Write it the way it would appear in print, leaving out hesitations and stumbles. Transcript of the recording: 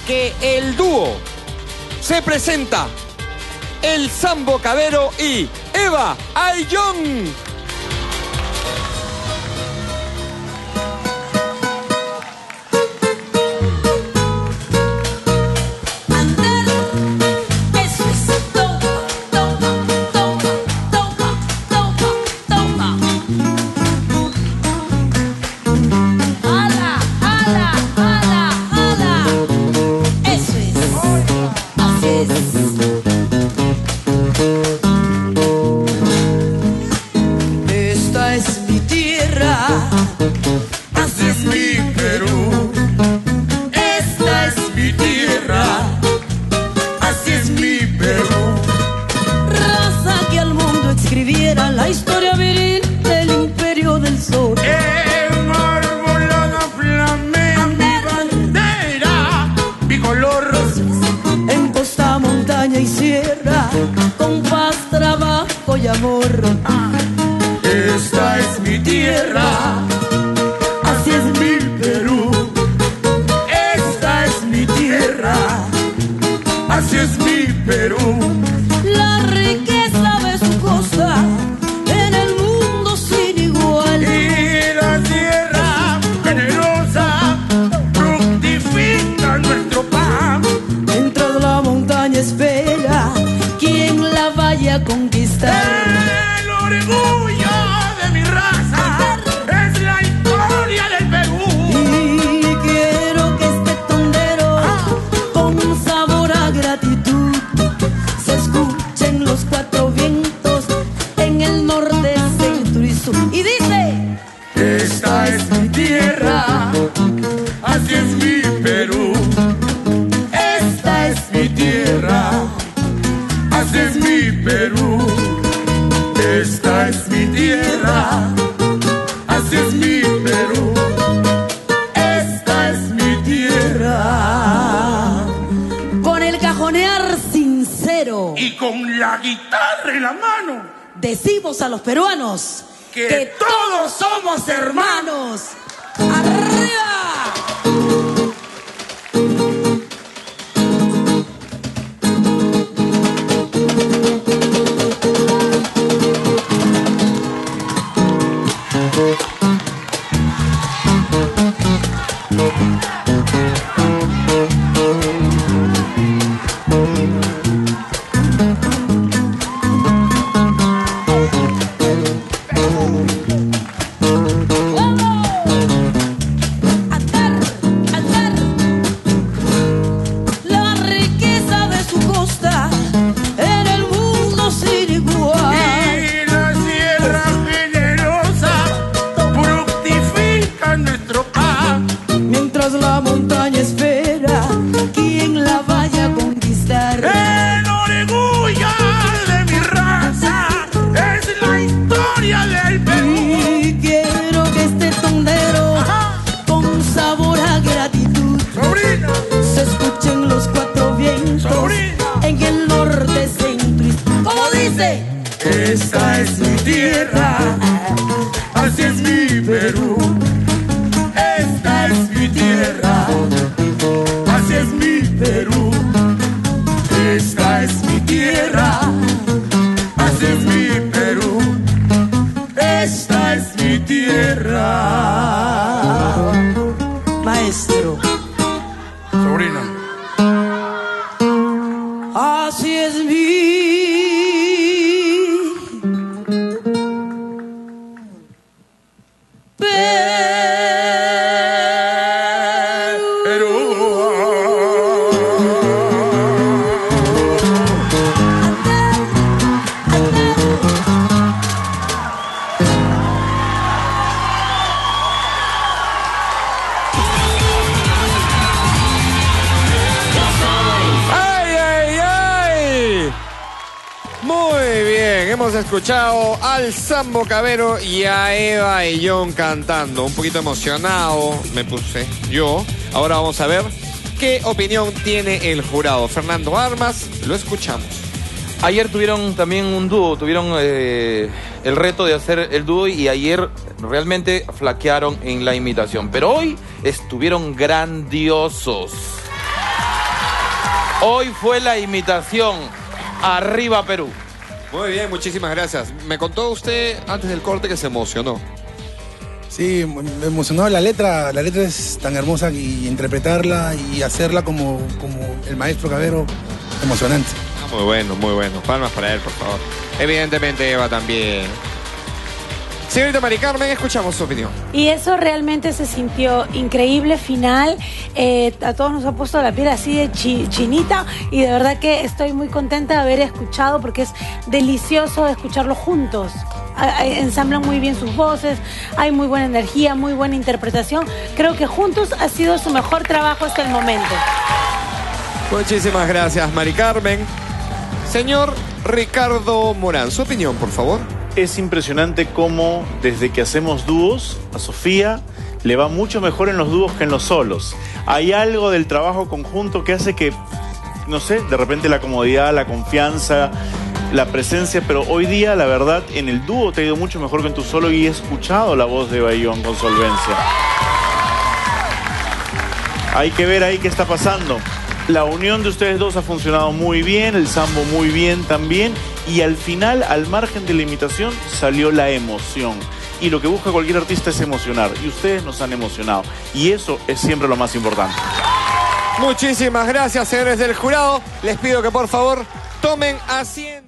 que el dúo se presenta el Sambo Cabero y Eva Ayllón. La historia viril del imperio del sol. Enarbolada flamea mi bandera bicolor. En costa, montaña y sierra, con paz, trabajo y amor. Esta es mi tierra, así es mi Perú. Esta es mi tierra, así es mi Perú. La riqueza de su costa en el mundo sin igual. Y la tierra generosa fructifica nuestro pan. Mientras la montaña espera quien la vaya a conquistar. El orgullo de mi raza es la historia del Perú. Y quiero que este tondero con sabor a gratitud se escuchen los cuatro vientos en el norte, centro y sur. Y dice: esta es mi tierra, así es mi Perú. Esta es mi tierra, así es mi Perú. Esta es mi tierra, así es mi Perú. Esta es mi tierra. con el cajonear sincero Y con la guitarra en la mano, decimos a los peruanos que todos somos hermanos. ¡Arriba! La riqueza de su costa en el mundo sin igual. Y la sierra generosa fructifica nuestro pan. Mientras la montaña espera quien la vaya a conquistar. El orgullo de mi raza es la historia del Perú. Y quiero que este tondero con sabor a gratitud Sobrina, se escuchen los cuatro vientos Sobrina. en el norte, centro y sur. ¿Cómo dice? esta es mi tierra, así es mi Perú. Esta es mi tierra, así es mi Perú. Esta es mi tierra, así es mi Perú. Esta es mi tierra. Maestro, Sobrina, así es mi Hemos escuchado al Sambo Cabero y a Eva Ayllón cantando. Un poquito emocionado me puse yo. Ahora vamos a ver qué opinión tiene el jurado. Fernando Armas, lo escuchamos. Ayer tuvieron también un dúo, tuvieron el reto de hacer el dúo y ayer realmente flaquearon en la imitación. Pero hoy estuvieron grandiosos. Hoy fue la imitación. Arriba Perú. Muy bien, muchísimas gracias. Me contó usted antes del corte que se emocionó. Sí, me emocionó la letra es tan hermosa y interpretarla y hacerla como el maestro Cavero, emocionante. Muy bueno, muy bueno. Palmas para él, por favor. Evidentemente Eva también. Señorita Mari Carmen, escuchamos su opinión. Y eso realmente se sintió increíble, final. A todos nos ha puesto la piel así de chinita y de verdad que estoy muy contenta de haber escuchado porque es delicioso escucharlos juntos. Ensamblan muy bien sus voces, hay muy buena energía, muy buena interpretación. Creo que juntos ha sido su mejor trabajo hasta el momento. Muchísimas gracias, Mari Carmen. Señor Ricardo Morán, su opinión, por favor. Es impresionante cómo desde que hacemos dúos, a Sofía le va mucho mejor en los dúos que en los solos. Hay algo del trabajo conjunto que hace que, no sé, de repente la comodidad, la confianza, la presencia, pero hoy día, la verdad, en el dúo te ha ido mucho mejor que en tu solo y he escuchado la voz de Bayón con solvencia. Hay que ver ahí qué está pasando. La unión de ustedes dos ha funcionado muy bien, el sambo muy bien también, y al final, al margen de la imitación, salió la emoción. Y lo que busca cualquier artista es emocionar, y ustedes nos han emocionado. Y eso es siempre lo más importante. Muchísimas gracias, señores del jurado. Les pido que por favor tomen asiento.